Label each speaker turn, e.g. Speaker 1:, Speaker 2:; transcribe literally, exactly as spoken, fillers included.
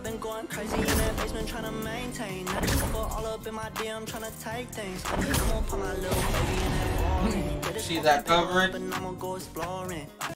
Speaker 1: been going crazy in that basement trying to maintain. I just go all up in my D M trying to take things. I'm gonna put my little baby in that.
Speaker 2: See that coverage?
Speaker 1: But I'm gonna go exploring.